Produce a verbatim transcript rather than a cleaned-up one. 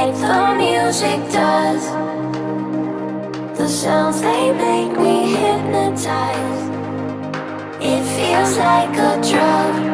like the music does. The sounds they make me hypnotized. It feels like a drug.